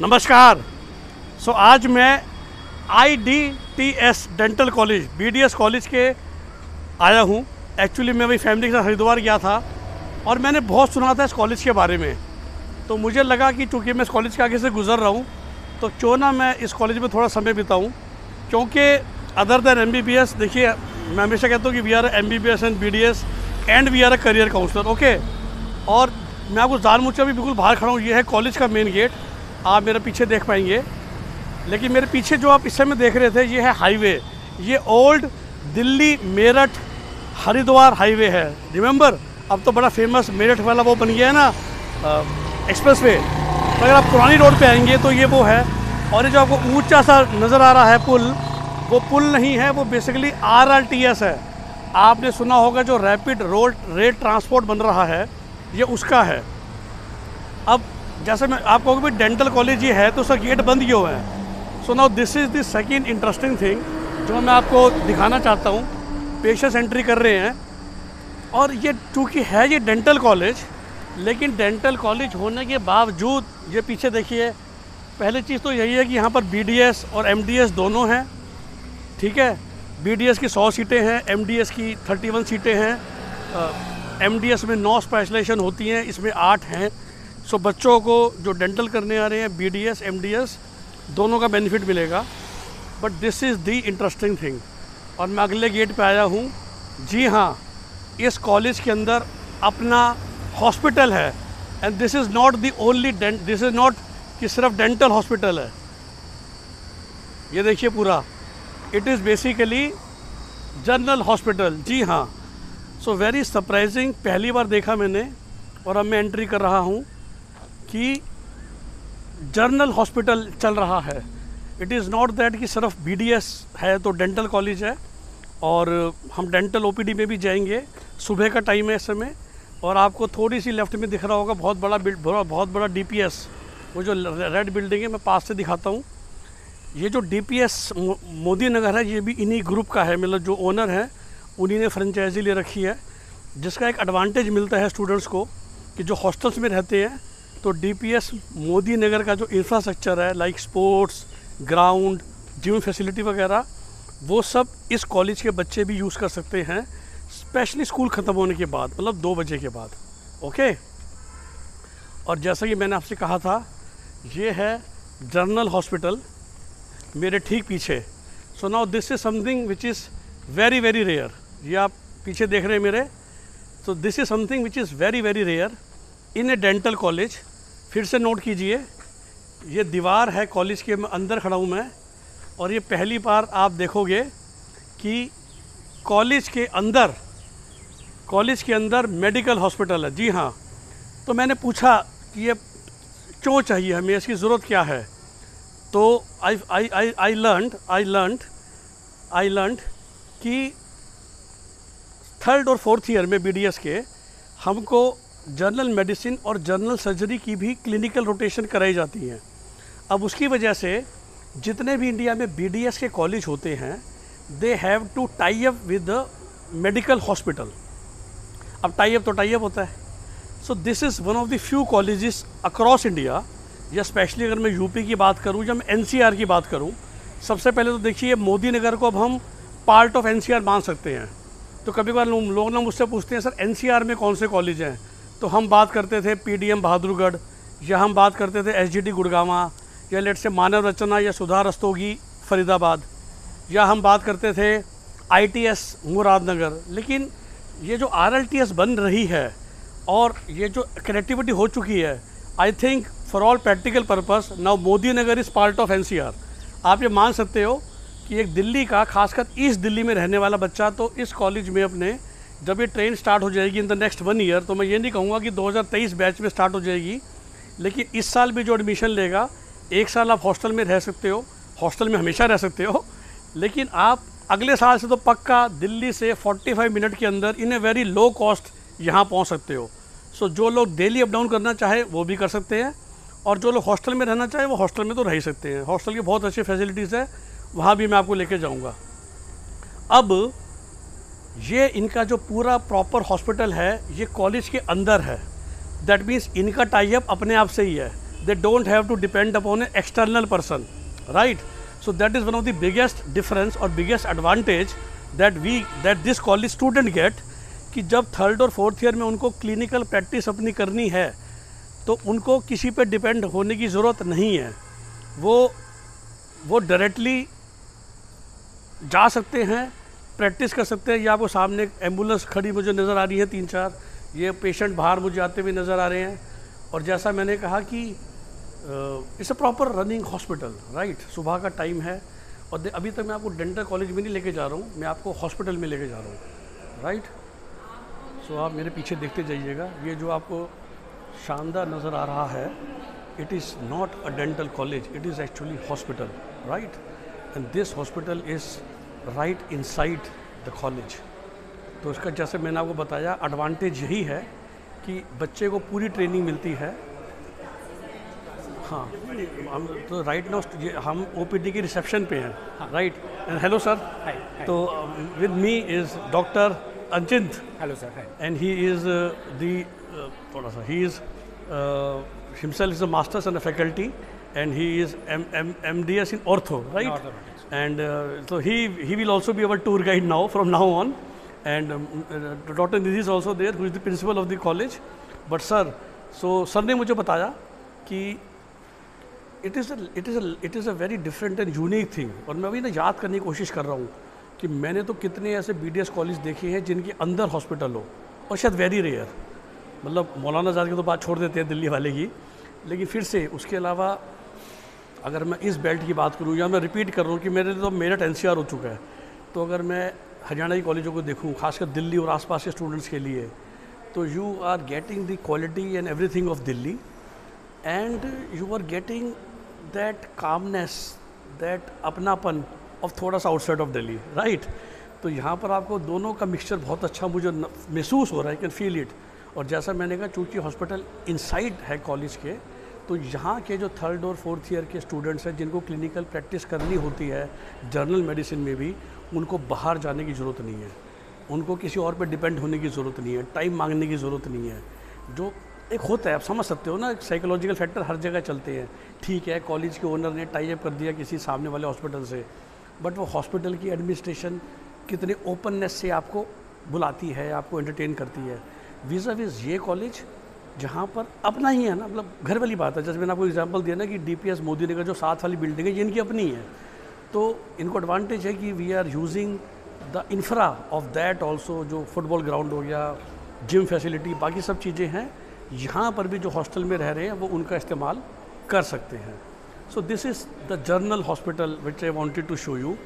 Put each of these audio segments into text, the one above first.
नमस्कार। आज मैं IDTS dental college BDS college के आया हूँ। एक्चुअली मैं वही फैमिली के साथ हरिद्वार गया था और मैंने बहुत सुना था इस कॉलेज के बारे में, तो मुझे लगा कि चूँकि मैं इस कॉलेज के आगे से गुज़र रहा हूँ तो क्यों ना मैं इस कॉलेज में थोड़ा समय बिताऊँ, क्योंकि अदर दैन MBBS, देखिए मैं हमेशा कहता हूँ कि we are MBBS and BDS and we are a career counsellor, okay. और मैं आपको जानबूझ के अभी बिल्कुल बाहर खड़ा हूँ। ये है कॉलेज का मेन गेट, आप मेरे पीछे देख पाएंगे। लेकिन मेरे पीछे जो आप इस समय देख रहे थे ये है हाईवे, ये ओल्ड दिल्ली मेरठ हरिद्वार हाईवे है। रिमेंबर, अब तो बड़ा फेमस मेरठ वाला वो बन गया है ना, एक्सप्रेस वे। तो अगर आप पुरानी रोड पे आएंगे तो ये वो है। और ये जो आपको ऊंचा सा नज़र आ रहा है पुल, वो पुल नहीं है, वो बेसिकली RRTS है। आपने सुना होगा जो रैपिड रोड रेल ट्रांसपोर्ट बन रहा है, ये उसका है। अब जैसे मैं आप कहोगे भाई डेंटल कॉलेज ये है तो उसका गेट बंद क्यों है। So now this is the second interesting thing जो मैं आपको दिखाना चाहता हूँ। पेशेंट्स एंट्री कर रहे हैं और ये चूँकि है ये डेंटल कॉलेज, लेकिन डेंटल कॉलेज होने के बावजूद ये पीछे देखिए, पहली चीज़ तो यही है कि यहाँ पर BDS और MDS दोनों हैं, ठीक है। BDS की 100 सीटें हैं, MDS की 31 सीटें हैं। MDS में 9 स्पेशलाइजेशन होती हैं, इसमें 8 हैं। सो बच्चों को जो डेंटल करने आ रहे हैं BDS MDS दोनों का बेनिफिट मिलेगा। But this is the interesting thing. और मैं अगले गेट पे आया हूँ। जी हाँ, इस कॉलेज के अंदर अपना हॉस्पिटल है। And this is not the only this is not कि सिर्फ डेंटल हॉस्पिटल है। ये देखिए पूरा, it is basically general hospital. जी हाँ, सो वेरी सरप्राइजिंग, पहली बार देखा मैंने। और अब मैं एंट्री कर रहा हूँ कि जनरल हॉस्पिटल चल रहा है। इट इज़ नॉट दैट कि सिर्फ BDS है तो डेंटल कॉलेज है। और हम डेंटल OPD में भी जाएंगे। सुबह का टाइम है इस समय। और आपको थोड़ी सी लेफ्ट में दिख रहा होगा बहुत बड़ा DPS, वो जो रेड बिल्डिंग है, मैं पास से दिखाता हूँ। ये जो DPS मोदी नगर है, ये भी इन्हीं ग्रुप का है, मतलब जो ओनर है उन्हीं ने फ्रेंचाइजी ले रखी है। जिसका एक एडवांटेज मिलता है स्टूडेंट्स को कि जो हॉस्टल्स में रहते हैं तो DPS मोदी नगर का जो इंफ्रास्ट्रक्चर है, like sports ground, gym facility वगैरह, वो सब इस कॉलेज के बच्चे भी यूज़ कर सकते हैं, स्पेशली स्कूल ख़त्म होने के बाद, मतलब 2 बजे के बाद, ओके। और जैसा कि मैंने आपसे कहा था, ये है जनरल हॉस्पिटल मेरे ठीक पीछे। So now this is something which is very very rare. ये आप पीछे देख रहे हैं मेरे, तो this is something which is very very rare in a dental college. फिर से नोट कीजिए, ये दीवार है कॉलेज के, अंदर खड़ा हूँ मैं। और ये पहली बार आप देखोगे कि कॉलेज के अंदर मेडिकल हॉस्पिटल है। जी हाँ, तो मैंने पूछा कि ये क्यों चाहिए हमें, इसकी ज़रूरत क्या है। तो आई लर्नड कि 3rd और 4th ईयर में BDS के हमको जनरल मेडिसिन और जनरल सर्जरी की भी क्लिनिकल रोटेशन कराई जाती हैं। अब उसकी वजह से जितने भी इंडिया में BDS के कॉलेज होते हैं, they have to tie up with the medical hospital. अब टाई अप तो टाई अप होता है। So this is one of the few colleges across India, या स्पेशली अगर मैं यूपी की बात करूं या मैं NCR की बात करूं। सबसे पहले तो देखिए, मोदी नगर को अब हम पार्ट ऑफ NCR मान सकते हैं। तो कभी कभार लोग ना मुझसे पूछते हैं, सर NCR में कौन से कॉलेज हैं। तो हम बात करते थे PDM बहादुरगढ़, या हम बात करते थे SGD गुड़गांवा, या लेट से मानव रचना या सुधा रस्तोगी फरीदाबाद, या हम बात करते थे ITS मुरादनगर। लेकिन ये जो RLTS बन रही है और ये जो कनेक्टिविटी हो चुकी है, I think for all practical purpose now Modi Nagar is part of NCR। आप ये मान सकते हो कि एक दिल्ली का, खासकर ईस्ट दिल्ली में रहने वाला बच्चा तो इस कॉलेज में अपने, जब ये ट्रेन स्टार्ट हो जाएगी इन द नेक्स्ट 1 ईयर, तो मैं ये नहीं कहूँगा कि 2023 बैच में स्टार्ट हो जाएगी, लेकिन इस साल भी जो एडमिशन लेगा, 1 साल आप हॉस्टल में रह सकते हो, हॉस्टल में हमेशा रह सकते हो, लेकिन आप अगले साल से तो पक्का दिल्ली से 45 मिनट के अंदर इन ए वेरी लो कॉस्ट यहाँ पहुँच सकते हो। सो जो लोग डेली अप डाउन करना चाहे वो भी कर सकते हैं, और जो लोग हॉस्टल में रहना चाहे वो हॉस्टल में तो रह ही सकते हैं। हॉस्टल की बहुत अच्छी फैसिलिटीज़ है, वहाँ भी मैं आपको लेके जाऊँगा। अब ये इनका जो पूरा प्रॉपर हॉस्पिटल है, ये कॉलेज के अंदर है। दैट मीन्स इनका टाई अप अपने आप से ही है। they don't have to depend upon an external person, right? So that is one of the biggest difference or biggest advantage that this college student get, कि जब थर्ड और fourth year में उनको clinical practice अपनी करनी है तो उनको किसी पे डिपेंड होने की ज़रूरत नहीं है। वो डायरेक्टली जा सकते हैं, प्रैक्टिस कर सकते हैं। ये आपको सामने एम्बुलेंस खड़ी मुझे नज़र आ रही है 3-4, ये पेशेंट बाहर मुझे आते हुए नज़र आ रहे हैं। और जैसा मैंने कहा कि it's a proper running hospital, right. सुबह का टाइम है और अभी तक मैं आपको डेंटल कॉलेज में नहीं लेके जा रहा हूँ, मैं आपको हॉस्पिटल में लेके जा रहा हूँ, राइट। सो आप मेरे पीछे देखते जाइएगा। ये जो आपको शानदार नज़र आ रहा है, it is not a dental college, it is actually hospital, right. And this hospital is right inside the college. तो इसका जैसे मैंने आपको बताया एडवांटेज यही है कि बच्चे को पूरी ट्रेनिंग मिलती है। हाँ, हम तो राइट नाउ हम ओपीडी के रिसेप्शन पे हैं, राइट। एंड हेलो सर, तो with me is doctor Anchint. Hello sir. Hi. And he is he is himself is a master's and a faculty, and he is MDS in ortho, right? Orthodontics. And so he will also be our tour guide now from now on. And Dr. Nidhi is also there, who is the principal of the college. But sir, so sir ने मुझे बताया कि it is a very different and unique thing. और मैं अभी ना याद करने की कोशिश कर रहा हूँ कि मैंने तो कितने ऐसे BDS कॉलेज देखे हैं जिनके अंदर हॉस्पिटल हो, और शायद वेरी रेयर, मतलब मौलाना आज़ाद की तो बात छोड़ देते हैं दिल्ली वाले की। लेकिन फिर से उसके अलावा अगर मैं इस बेल्ट की बात करूँ, या मैं रिपीट कर रहा हूँ कि मेरे तो मेरठ NCR हो चुका है, तो अगर मैं हरियाणा की कॉलेजों को देखूँ, खासकर दिल्ली और आसपास के स्टूडेंट्स के लिए, तो you are getting the quality and everything of Delhi, and you are getting that commonness, that अपनापन ऑफ थोड़ा सा आउटसाइड ऑफ दिल्ली, राइट। तो यहाँ पर आपको दोनों का मिक्सचर बहुत अच्छा मुझे महसूस हो रहा है, कैन फील इट। और जैसा मैंने कहा, चूँकि हॉस्पिटल इनसाइड है कॉलेज के, तो यहाँ के जो थर्ड और फोर्थ ईयर के स्टूडेंट्स हैं जिनको क्लिनिकल प्रैक्टिस करनी होती है जर्नल मेडिसिन में भी, उनको बाहर जाने की ज़रूरत नहीं है, उनको किसी और पर डिपेंड होने की ज़रूरत नहीं है, टाइम मांगने की ज़रूरत नहीं है। जो एक होता है, आप समझ सकते हो ना, साइकोलॉजिकल फैक्टर हर जगह चलते हैं। ठीक है, कॉलेज के ओनर ने टाई अप कर दिया किसी सामने वाले हॉस्पिटल से, बट वो हॉस्पिटल की एडमिनिस्ट्रेशन कितने ओपननेस से आपको बुलाती है, आपको एंटरटेन करती है। वीज़ा वीज़ ये कॉलेज जहाँ पर अपना ही है ना, मतलब घर वाली बात है। जैसे मैंने आपको एग्जांपल दिया ना कि DPS मोदी नगर जो साथ वाली बिल्डिंग है, ये इनकी अपनी है, तो इनको एडवांटेज है कि we are using the infra of that also. जो फुटबॉल ग्राउंड हो गया, जिम फैसिलिटी, बाकी सब चीज़ें हैं, यहाँ पर भी जो हॉस्टल में रह रहे हैं वो उनका इस्तेमाल कर सकते हैं। So this is the general hospital which I wanted to show you.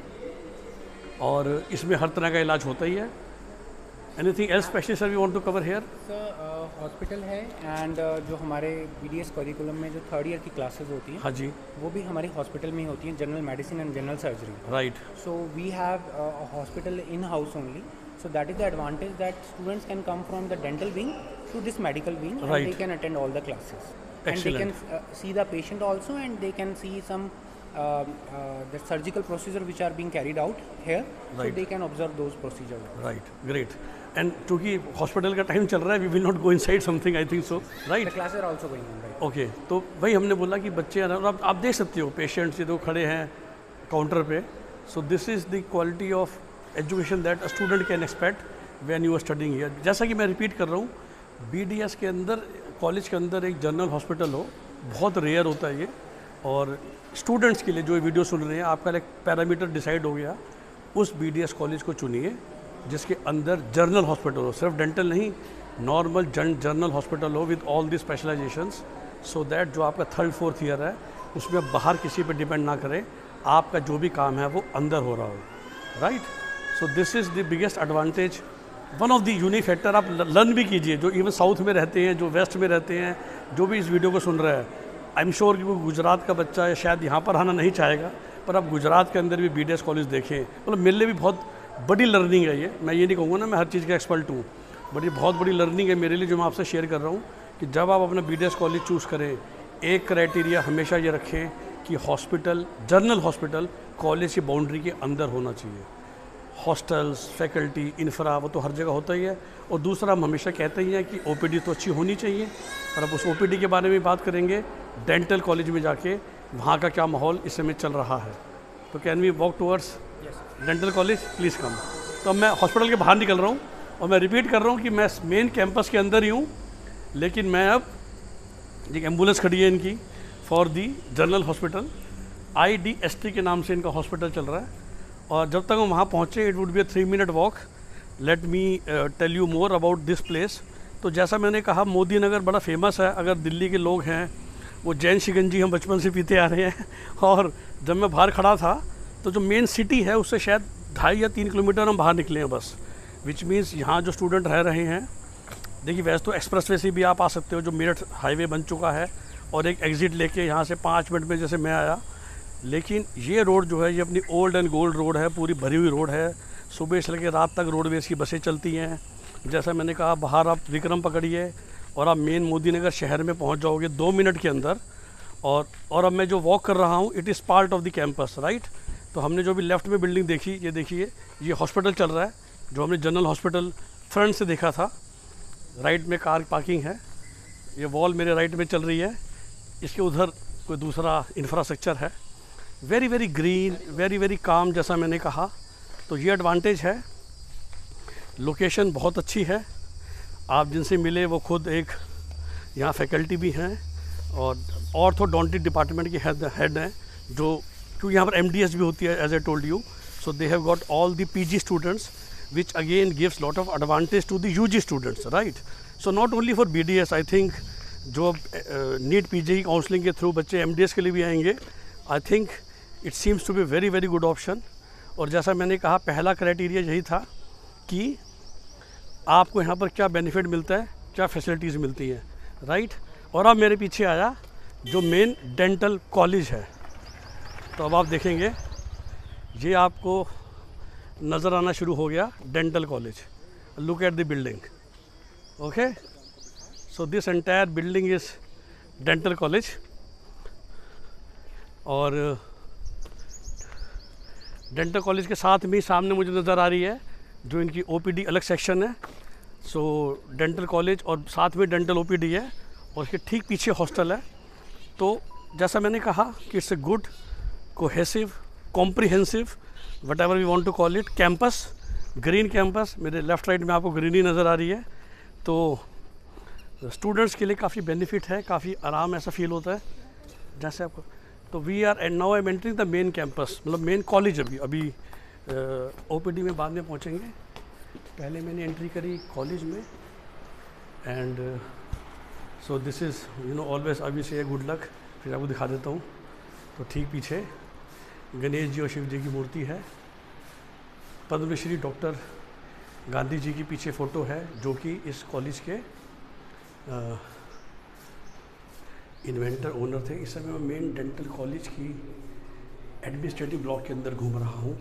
और इसमें हर तरह का इलाज होता ही है। Anything else specially sir we want to cover here? Sir hospital है, एंड जो हमारे BDS करिकुलम में जो थर्ड ईयर की क्लासेस होती हैं, हाँ जी, वो भी हमारी हॉस्पिटल में ही होती हैं, general medicine and general surgery, right. So we have hospital in house only, so that is the advantage that students can come from the dental wing to this medical wing, right, and they can attend all the classes. Excellent. And they can see the patient also, and they can see some the surgical procedure which are being carried out here, right, so they can observe those procedures. Right, great. And क्योंकि hospital का time चल रहा है, we will not go inside something, I think so, right? The classes are also going on, right? Okay, तो वही हमने बोला कि बच्चे हैं ना, आप देख सकते हो पेशेंट्स ये तो खड़े हैं काउंटर पे। So this is the quality of education that a student can expect when you are studying here. जैसा कि मैं रिपीट कर रहा हूँ, BDS के अंदर, कॉलेज के अंदर एक जनरल हॉस्पिटल हो, बहुत रेयर होता है ये। और स्टूडेंट्स के लिए जो वीडियो सुन रहे हैं, आपका एक पैरामीटर डिसाइड हो गया, उस BDS कॉलेज को चुनिए जिसके अंदर जर्नल हॉस्पिटल हो, सिर्फ डेंटल नहीं, नॉर्मल जर्नल हॉस्पिटल हो with all the specializations, so that जो आपका थर्ड फोर्थ ईयर है उसमें बाहर किसी पे डिपेंड ना करें, आपका जो भी काम है वो अंदर हो रहा हो, right. So this is the biggest advantage, one of the unique factor. आप लर्न भी कीजिए, जो इवन साउथ में रहते हैं, जो वेस्ट में रहते हैं, जो भी इस वीडियो को सुन रहा है, आई एम श्योर कि वो गुजरात का बच्चा है, शायद यहाँ पर आना नहीं चाहेगा, पर आप गुजरात के अंदर भी BDS कॉलेज देखें, मतलब मेरे लिए भी बहुत बड़ी लर्निंग है ये। मैं ये नहीं कहूँगा ना मैं हर चीज़ का एक्सपर्ट हूँ, बट ये बहुत बड़ी लर्निंग है मेरे लिए, जो मैं आपसे शेयर कर रहा हूँ कि जब आप अपना BDS कॉलेज चूज़ करें, एक क्राइटेरिया हमेशा ये रखें कि हॉस्पिटल, जर्नल हॉस्पिटल कॉलेज की बाउंड्री के अंदर होना चाहिए। हॉस्टल्स, फैकल्टी, इंफ्रा, वो तो हर जगह होता ही है। और दूसरा, हम हमेशा कहते ही हैं कि OPD तो अच्छी होनी चाहिए, और अब उस OPD के बारे में बात करेंगे डेंटल कॉलेज में जाके वहाँ का क्या माहौल इस समय चल रहा है। तो can we walk towards dental college, please come. तो अब मैं हॉस्पिटल के बाहर निकल रहा हूँ और मैं रिपीट कर रहा हूँ कि मैं मेन कैंपस के अंदर ही हूँ, लेकिन मैं अब एक एम्बुलेंस खड़ी है इनकी for the general hospital, IDST के नाम से इनका हॉस्पिटल चल रहा है। और जब तक हम वहाँ पहुँचे, it would be 3 minute walk. Let me tell you more about this place. तो जैसा मैंने कहा, मोदी नगर बड़ा फेमस है। अगर दिल्ली के लोग हैं, वो जैन शिकंजी हम बचपन से पीते आ रहे हैं। और जब मैं बाहर खड़ा था तो जो मेन सिटी है उससे शायद 2.5 या 3 किलोमीटर हम बाहर निकले हैं बस, विच मीन्स यहाँ जो स्टूडेंट रह रहे हैं, देखिए वैसे तो एक्सप्रेस वे से भी आप आ सकते हो, जो मेरठ हाईवे बन चुका है, और एक एग्ज़िट लेके यहाँ से 5 मिनट में जैसे मैं आया। लेकिन ये रोड जो है, ये अपनी ओल्ड एंड गोल्ड रोड है, पूरी भरी हुई रोड है। सुबह से लेकर रात तक रोडवेज़ की बसें चलती हैं। जैसा मैंने कहा, बाहर आप विक्रम पकड़िए और आप मेन मोदी नगर शहर में पहुंच जाओगे 2 मिनट के अंदर। और अब मैं जो वॉक कर रहा हूं, it is part of the campus, right. तो हमने जो भी लेफ़्ट में बिल्डिंग देखी, ये देखिए, ये हॉस्पिटल चल रहा है, जो हमने जनरल हॉस्पिटल फ्रंट से देखा था। राइट में कार पार्किंग है, ये वॉल मेरे राइट में चल रही है, इसके उधर कोई दूसरा इंफ्रास्ट्रक्चर है। Very very green, very very calm, जैसा मैंने कहा। तो ये एडवांटेज है, लोकेशन बहुत अच्छी है। आप जिनसे मिले वो खुद एक यहाँ फैकल्टी भी हैं और ऑर्थोडोंटिक डिपार्टमेंट के हेड हैं, जो क्योंकि यहाँ पर MDS भी होती है, as I told you. So they have got all the PG students, which again gives lot of advantage to the UG students, right? So not only for BDS, I think जो NEET PG counselling के through बच्चे MDS के लिए भी आएंगे, I think it seems to be very very good option। और जैसा मैंने कहा, पहला क्राइटेरिया यही था कि आपको यहाँ पर क्या बेनिफिट मिलता है, क्या फैसिलिटीज़ मिलती हैं, राइट। और अब मेरे पीछे आया जो मेन डेंटल कॉलेज है। तो अब आप देखेंगे, ये आपको नज़र आना शुरू हो गया dental college. Look at the building, okay. So this entire building is dental college. और डेंटल कॉलेज के साथ में सामने मुझे नज़र आ रही है जो इनकी OPD अलग सेक्शन है। सो डेंटल कॉलेज और साथ में डेंटल OPD है, और इसके ठीक पीछे हॉस्टल है। तो जैसा मैंने कहा कि it's a good, cohesive, comprehensive, whatever we want to call it, campus, green campus. मेरे लेफ़्ट राइट में आपको ग्रीनरी नज़र आ रही है। तो स्टूडेंट्स के लिए काफ़ी बेनिफिट है, काफ़ी आराम ऐसा फील होता है जैसे आपको। तो we are and now I am entering the main campus, मतलब मेन कॉलेज। अभी OPD में बाद में पहुँचेंगे। पहले मैंने एंट्री करी कॉलेज में। And so this is always अभी से गुड लक। फिर आपको दिखा देता हूँ। तो ठीक पीछे गणेश जी और शिव जी की मूर्ति है। पद्मश्री डॉक्टर गांधी जी की पीछे फ़ोटो है, जो कि इस कॉलेज के इन्वेंटर ओनर थे। इस समय मैं मेन डेंटल कॉलेज की एडमिनिस्ट्रेटिव ब्लॉक के अंदर घूम रहा हूँ।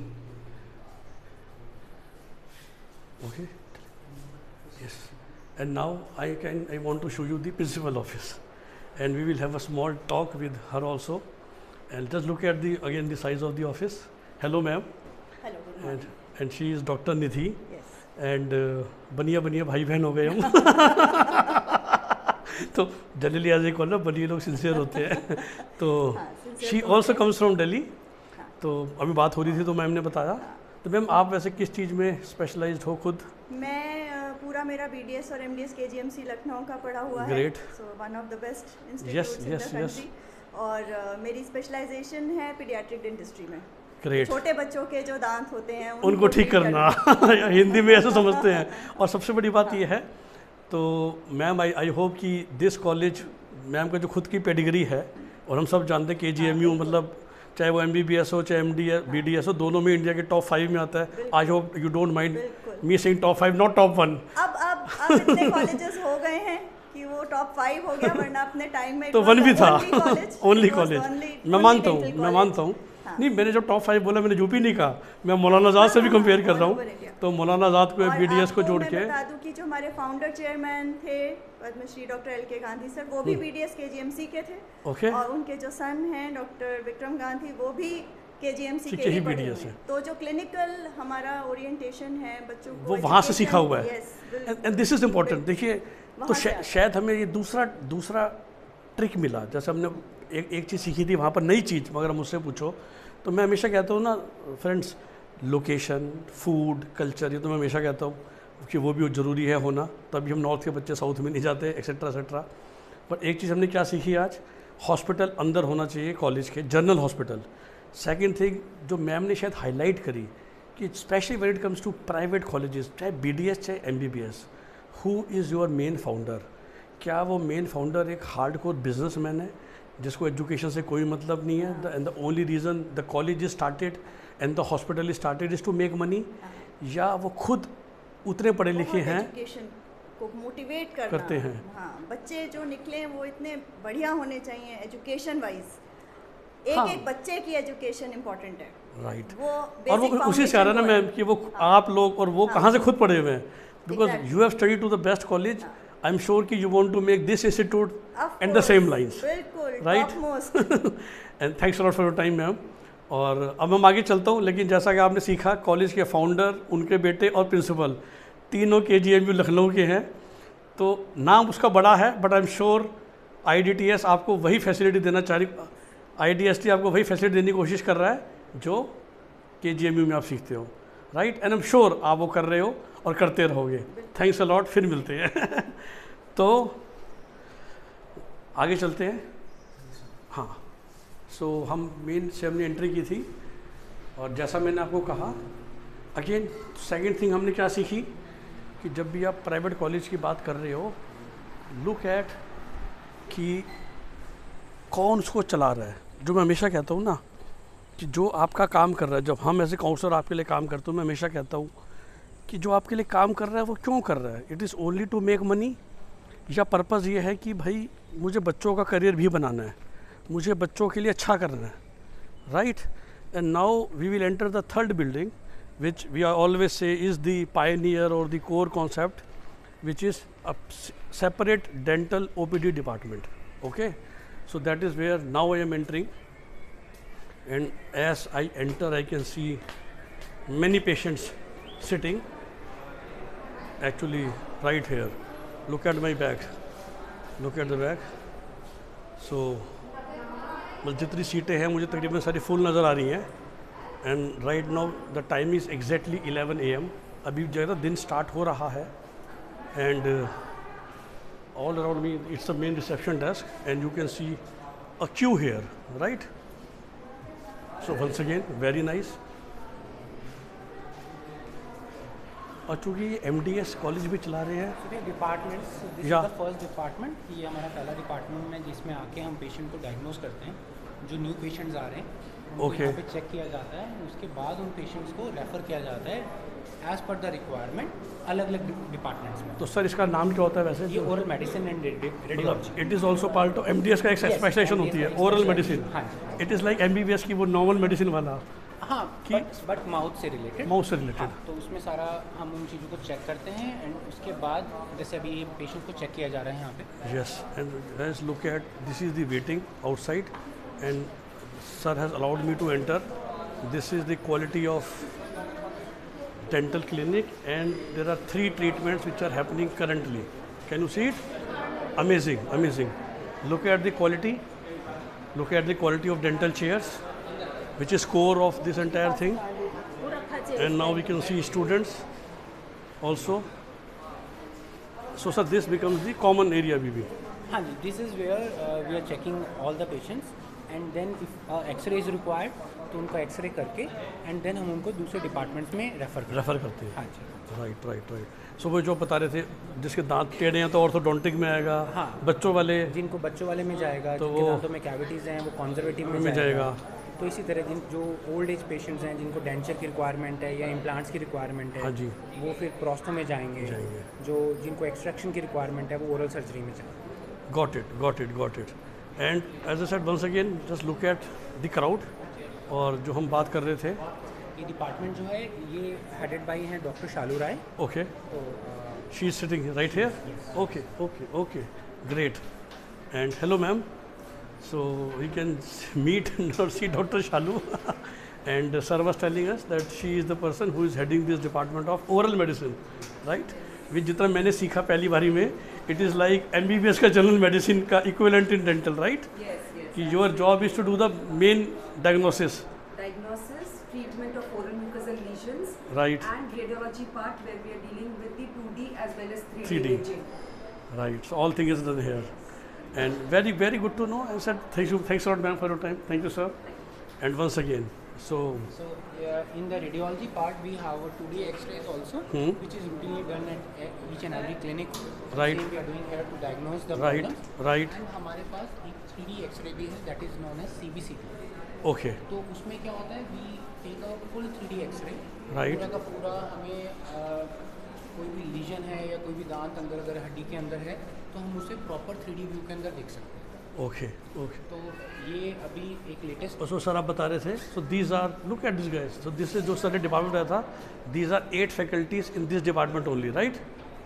Okay, yes. And now I want to show you the principal office, and we will have a small talk with her also. And just look at the size of the office. Hello ma'am. Hello, good morning. And she is Dr. Nidhi. Yes. And बनिया भाई बहन हो गए हम। तो generally as a call ना, बनिए लोग सिंसियर होते हैं। तो she also comes from Delhi. तो अभी बात हो रही थी तो मैम ने बताया। तो मैम, आप वैसे किस चीज़ में स्पेशलाइज्ड हो खुद? मैं पूरा मेरा BDS और MDS KGMC लखनऊ का पढ़ा हुआ है। Great. So one of the best institutes in the country. और मेरी स्पेशलाइजेशन है पीडियाट्रिक डेंटिस्ट्री में। ग्रेट। छोटे बच्चों के जो दांत होते हैं उनको ठीक करना। हिंदी में ऐसे समझते हैं। और सबसे बड़ी बात ये है, तो मैम आई होप कि दिस कॉलेज, मैम का जो खुद की पेडिग्री है, और हम सब जानते हैं KGMU, मतलब चाहे वो MBBS हो चाहे BDS हो, दोनों में इंडिया के टॉप 5 में आता है। I hope you don't mind me saying top 5, not top 1। अब इतने कॉलेजेस हो गए हैं कि वो टॉप 5 हो गया, वरना अपने टाइम में तो 1 भी था। Only college. मैं मानता हूँ। नहीं, मैंने जब टॉप 5 बोला, मैंने यूपी नहीं कहा, मैं मौलाना आज़ाद से भी कंपेयर कर रहा हूँ। तो मौलाना आज़ाद को BDS को जोड़ के बता दूं कि जो हमारे फाउंडर चेयरमैन थे Padmashri doctor LK Gandhi sir, वो भी BDS KGMC के थे। ओके। और उनके जो सन हैं डॉक्टर विक्रम गांधी, वो भी KGMC के ही ही BDS है। तो जो क्लिनिकल हमारा ओरिएंटेशन है बच्चों को, वो वहाँ से सीखा हुआ है। And this is important. देखिए, तो शायद हमें ये दूसरा ट्रिक मिला, जैसे हमने एक चीज़ सीखी थी वहाँ पर, नई चीज़, मगर मुझसे पूछो तो मैं हमेशा कहता हूँ ना फ्रेंड्स, लोकेशन, फूड, कल्चर, ये तो मैं हमेशा कहता हूँ कि वो भी ज़रूरी है होना, तभी हम नॉर्थ के बच्चे साउथ में नहीं जाते, एक्सेट्रा एक्सेट्रा। पर एक चीज़ हमने क्या सीखी आज, हॉस्पिटल अंदर होना चाहिए कॉलेज के, जनरल हॉस्पिटल। सेकंड थिंग जो मैम ने शायद हाईलाइट करी कि specially when it comes to private colleges, चाहे BDS चाहे MBBS, who is your main founder? क्या वो मेन फाउंडर एक हार्डकोर बिजनेसमैन है जिसको एजुकेशन से कोई मतलब नहीं है, and the only reason the college is started and the hospital is started is to make money, या वो खुद उतने पढ़े लिखे हैं, एजुकेशन को मोटिवेट करते हैं? हाँ, बच्चे जो निकले वो इतने बढ़िया होने चाहिए एजुकेशन वाइज, एक बच्चे की एजुकेशन इम्पोर्टेंट है, राइट। वो और वो उसी से आ रहा है ना मैम कि वो आप लोग और वो कहाँ से खुद पढ़े हुए हैं, because you have study to the best college, I am sure कि you want to make this institute and the same lines, right? And thanks lot for your time ma'am. और अब हम आगे चलता हूँ, लेकिन जैसा कि आपने सीखा, कॉलेज के फाउंडर, उनके बेटे और प्रिंसिपल तीनों KGMU लखनऊ के हैं, तो नाम उसका बड़ा है, but I am sure IDTS आपको वही फैसिलिटी देना चाह रही, IDST आपको वही फैसिलिटी देने की कोशिश कर रहा है जो KGMU में आप सीखते हो, right? And I am sure आप वो कर रहे हो और करते रहोगे। थैंक्स अ लॉट, फिर मिलते हैं। तो आगे चलते हैं। हाँ, सो हम मेन से हमने एंट्री की थी, और जैसा मैंने आपको कहा, अगेन सेकंड थिंग हमने क्या सीखी कि जब भी आप प्राइवेट कॉलेज की बात कर रहे हो, लुक एट कि कौन उसको चला रहा है। जो मैं हमेशा कहता हूँ ना कि जो आपका काम कर रहा है, जब हम एज ए काउंसलर आपके लिए काम करते हो, मैं हमेशा कहता हूँ कि जो आपके लिए काम कर रहा है वो क्यों कर रहा है, it is only to make money, या पर्पज़ ये है कि भाई मुझे बच्चों का करियर भी बनाना है, मुझे बच्चों के लिए अच्छा करना है, right? And now we will enter the third building which we are always say is the pioneer or the core concept, which is a separate dental OPD department. Okay, so that is where now I am entering, and as I enter I can see many patients sitting actually right here. Look at my back, look at the back. So जितनी सीटें हैं मुझे तकरीबन सारी full नज़र आ रही हैं, and right now the time is exactly 11 AM। अभी जो है ना दिन स्टार्ट हो रहा है, and all around me it's the main reception desk, and you can see a queue here, right? So once again very nice. और चूँकि ये MDS कॉलेज भी चला रहे हैं departments, this is the first department, ये हमारा पहला डिपार्टमेंट है जिसमें आके हम पेशेंट को डायग्नोज करते हैं। जो न्यू पेशेंट्स आ रहे हैं उनको यहाँ पे चेक किया जाता है, उसके बाद उन पेशेंट्स को रेफ़र किया जाता है एज पर द रिक्वायरमेंट अलग अलग डिपार्टमेंट्स में। तो सर इसका नाम क्या होता है वैसे? ये oral medicine and radiology. It is also part of MDS का एक स्पेशलाइजेशन होती है, ओरल मेडिसिन। हाँ, इट इज़ लाइक MBBS की वो नॉर्मल मेडिसिन वाला। हाँ, बट माउथ से रिलेटेड। माउथ से रिलेटेड। हाँ, तो उसमें सारा हम उन चीज़ों को चेक करते हैं, एंड उसके बाद जैसे अभी ये पेशेंट को चेक किया जा रहा है यहाँ पे। Yes, and let's look at this is the waiting outside, and sir has allowed me to enter. This is the quality of dental clinic, and there are 3 treatments which are happening currently. Can you see it? Amazing, amazing. Look at the quality, look at the quality of dental chairs, which is core of this entire thing. And now we can see students also. So sir, this becomes the common area BB. हाँ जी, this is where we are checking all the patients, and then if X-ray is required तो उनका x ray करके and then हम उनको दूसरे departments में refer करते हैं। हाँ जी, राइट राइट राइट। सो वो जो बता रहे थे जिसके दांत टेढ़े हैं तो ऑर्थोडोंटिक में आएगा। हाँ, बच्चों वाले, जिनको बच्चों वाले में जाएगा, तो जिनके दांतों में कैविटीज़ हैं वो कंजर्वेटिव में जाएगा। तो इसी तरह जो ओल्ड एज पेशेंट्स हैं जिनको डेंचर की रिक्वायरमेंट है या इम्प्लांट्स की रिक्वायरमेंट है, हाँ जी, वो फिर प्रोस्टो में जाएंगे। जिनको एक्सट्रैक्शन की रिक्वायरमेंट है वो ओरल सर्जरी में जाएंगे। Got it, got it, got it. And as I said once again, just look at the crowd. और जो हम बात कर रहे थे, ये डिपार्टमेंट जो है ये हेडेड बाय हैं डॉक्टर शालू राय। ओके, तो she is sitting right here. Okay okay okay, great. And hello ma'am, so we can meet और see doctor Shalu. And sir was telling us that she is the person who is heading this department of oral medicine, right? Which जितना मैंने सीखा पहली बारी में, it is like MBBS का general medicine का equivalent in dental, right? कि your job is to do the main diagnosis, treatment of oral mucosal lesions, right, and radiology part where we are dealing with the 2D as well as 3D 3D. imaging. right. So all things is done here, and very very good to know. I said thanks a lot, ma'am, for your time. Thank you, sir. And once again, so in the radiology part we have a 2D X-rays also, which is routinely done at each and every clinic. Right. Same we are doing here to diagnose the right, problems. right, And हमारे पास एक 3D X-ray भी है, that is known as CBCT. okay, तो उसमें क्या होता है, we take a full 3D X-ray. Right. पूरा का पूरा हमें कोई भी लीजन है या कोई भी दांत अंदर अगर हड्डी के अंदर है तो हम उसे प्रॉपर 3D व्यू के अंदर देख सकते हैं। okay, okay. तो ये अभी एक लेटेस्ट So सर आप बता रहे थे, so these are, look at this guys, so this is जो सर ने डिपार्टमेंट आया था, these are 8 faculties in this department only, right?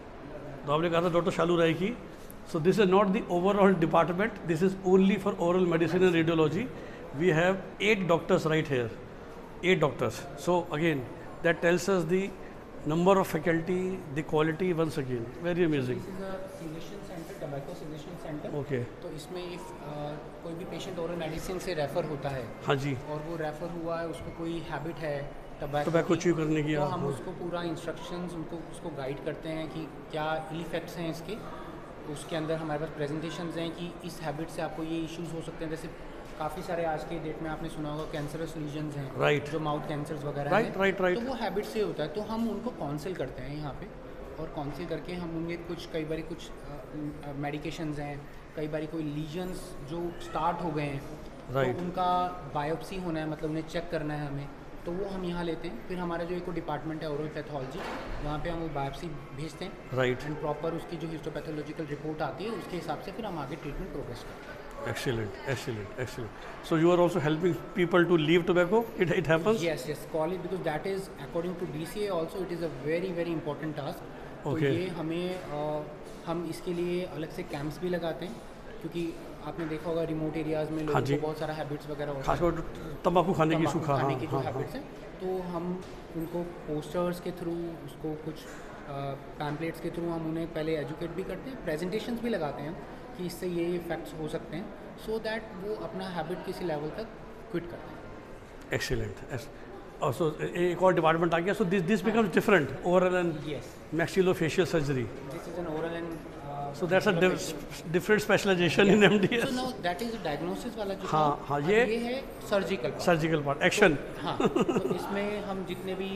तो आपने कहा था डॉक्टर शालू राय की, so this is not the overall department, this is only for oral medicine and radiology. We have 8 doctors right here, 8 doctors. So again, that tells us the number of faculty, the quality once again, very amazing. This is a selection centre, tobacco selection centre. Okay, तो इसमें if कोई भी patient oral medicine से refer होता है हाँ जी, और वो रेफ़र हुआ है, उसको कोई हैबिट है टोबैको च्यू करने की, तो हाँ, हम हाँ। उसको पूरा इंस्ट्रक्शंस उसको गाइड करते हैं कि क्या इल इफेक्ट्स हैं इसके। उसके अंदर हमारे पास प्रेजेंटेशंस हैं कि इस हैबिट से आपको ये इश्यूज हो सकते हैं। जैसे काफ़ी सारे आज के डेट में आपने सुना होगा कैंसरस लीजन्स हैं, Right. जो माउथ कैंसर्स वगैरह Right, हैं, right, right. तो वो हैबिट से होता है। तो हम उनको काउंसिल करते हैं यहाँ पे, और काउंसिल करके हम उनके कई बार कुछ मेडिकेशंस हैं, कई बार कोई लीजन्स जो स्टार्ट हो गए हैं, Right. तो उनका बायोप्सी होना है, मतलब उन्हें चेक करना है हमें, तो वो हम यहाँ लेते हैं। फिर हमारा जो एक डिपार्टमेंट है ओरल पैथोलॉजी, वहाँ पे हम वो बायोप्सी भेजते हैं, right, एंड प्रॉपर उसकी जो हिस्टोपैथोलॉजिकल रिपोर्ट आती है उसके हिसाब से फिर हम आगे ट्रीटमेंट प्रोग्रेस करते हैं। excellent, excellent, excellent. So you are also helping people to leave tobacco, it happens? Yes, call it, because that is according to DCA also it is a very very important task. तो Okay. ये हमें हम इसके लिए अलग से camps भी लगाते हैं, क्योंकि आपने देखा होगा रिमोट एरियाज़ में हाँ लोगों जी। को बहुत सारा हैबिट्स वगैरह होता है, खासकर तंबाकू खाने की, तंबाकू सूखा, खाने हाँ, की जो हाँ, हाँ, हैबिट्स हैं, तो हम उनको पोस्टर्स के थ्रू, उसको कुछ पैम्पलेट्स के थ्रू हम उन्हें पहले एजुकेट भी करते हैं, प्रेजेंटेशंस भी लगाते हैं कि इससे ये इफेक्ट्स हो सकते हैं, सो दैट वो अपना हैबिट किसी लेवल तक क्विट करते हैं। excellent. So एक और डिपार्टमेंट आ गया, so this becomes different, oral and Yes, maxillofacial surgery. this is an oral and So that's a different specialization in MDS. so now that is diagnosis वाला जो हाँ, था, हाँ, अब ये है surgical part. Surgical part, action. हाँ, तो इसमें हम जितने भी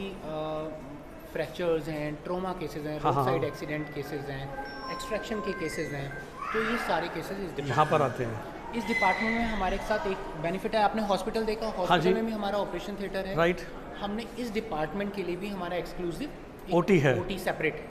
फ्रैक्चर्स हैं, ट्रोमा केसेस हैं, हाँ, रोड हाँ, साइड हाँ। एक्सीडेंट केसेस हैं, एक्सट्रैक्शन के केसेस हैं, तो ये सारे केसेस यहाँ पर आते हैं, इस डिपार्टमेंट में हमारे साथ एक बेनिफिट है। आपने हॉस्पिटल देखा, जी। हॉस्पिटल में भी हमारा ऑपरेशन थिएटर है, right? हमने इस डिपार्टमेंट के लिए भी हमारा एक्सक्लूसिव OT है। OT सेपरेट है,